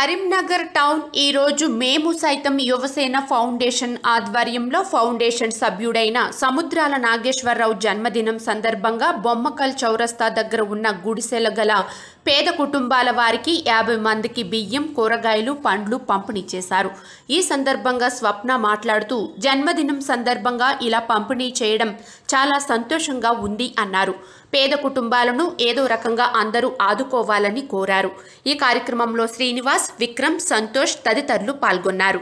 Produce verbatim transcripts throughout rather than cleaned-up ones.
Karimnagar town ఈ రోజు మేము సైతం యువసేన ఫౌండేషన్ ఆధ్వర్యంలో ఫౌండేషన్ సభ్యుడైన సముద్రాల నాగేశ్వరరావు జన్మదినం సందర్భంగా బొమ్మకల్ చౌరస్తా దగ్గర ఉన్న గుడిసెల గల పేద కుటుంబాల వారికి యాభై మందికి బియ్యం, కూరగాయలు, పండ్లు పంపిణీ చేశారు. ఈ సందర్భంగా స్వప్న మాట్లాడుతూ జన్మదినం సందర్భంగా ఇలా పంపిణీ చేయడం చాలా సంతోషంగా ఉంది అన్నారు. పేద కుటుంబాలను ఏదో రకంగా అందరూ ఆదుకోవాలని కోరారు. ఈ కార్యక్రమంలో శ్రీనివాస్, విక్రమ్, సంతోష్ తదితరులు పాల్గొన్నారు.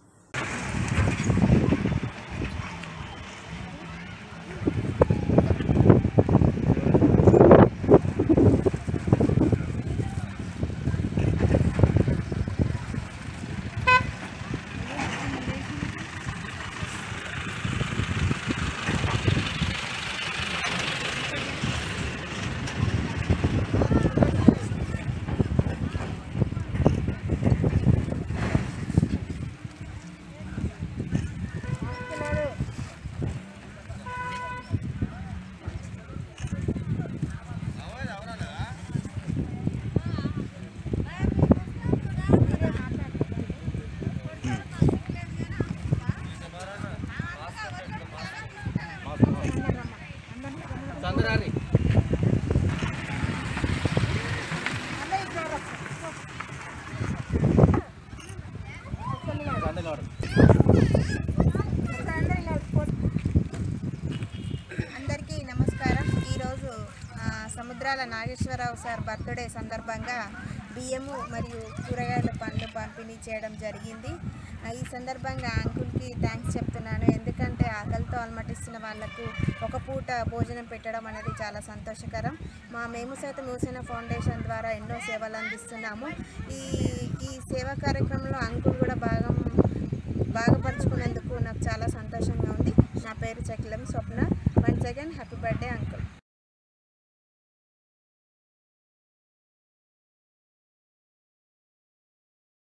అందరికీ నమస్కారం. ఈరోజు సముద్రాల నాగేశ్వరరావు సార్ బర్త్డే సందర్భంగా బియ్యము మరియు కూరగాయల పండ్లు పంపిణీ చేయడం జరిగింది. ఈ సందర్భంగా అంకుల్కి థ్యాంక్స్ చెప్తున్నాను. ఎందుకంటే ఆకలితో అలమటిస్తున్న వాళ్లకు ఒక పూట భోజనం పెట్టడం అనేది చాలా సంతోషకరం. మా మేము సైతం యువసేన ఫౌండేషన్ ద్వారా ఎన్నో సేవలు అందిస్తున్నాము. ఈ ఈ సేవా కార్యక్రమంలో అంకుల్ కూడా బాగా బాగుపరుచుకున్నందుకు నాకు చాలా సంతోషంగా ఉంది. నా పేరు Chakilam Swapna. Once again happy birthday uncle.